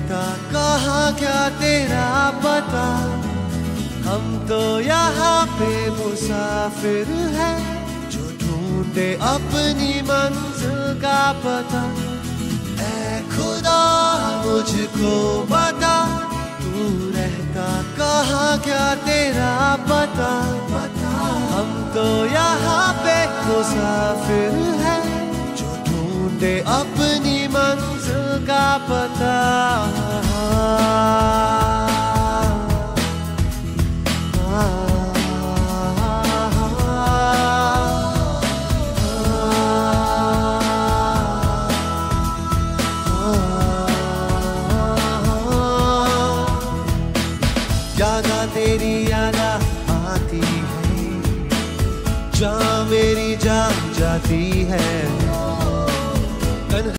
रहता कहाँ क्या तेरा पता, हम तो यहाँ पे मुसाफिर हैं जो ढूंढे अपनी मंजिल का पता। ऐ खुदा मुझको बता, तू रहता कहाँ क्या तेरा पता, हम तो यहाँ पे मुसाफिर हैं जो ढूंढे अपनी मंजिल का पता। यादा तेरी यादा आती है, जहाँ मेरी जान जाती है।